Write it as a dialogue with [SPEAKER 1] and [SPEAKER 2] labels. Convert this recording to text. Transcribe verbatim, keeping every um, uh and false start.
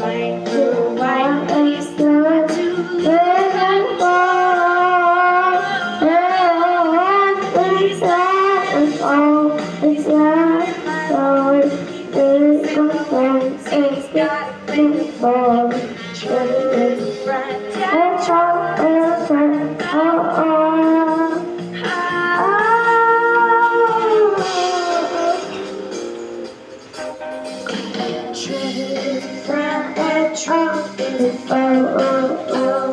[SPEAKER 1] find the right place not to live and fall. It's not at all, it's not at all. There's no friends, it's got to fall. It's all a friend, oh oh. Friend and trouble, oh oh oh.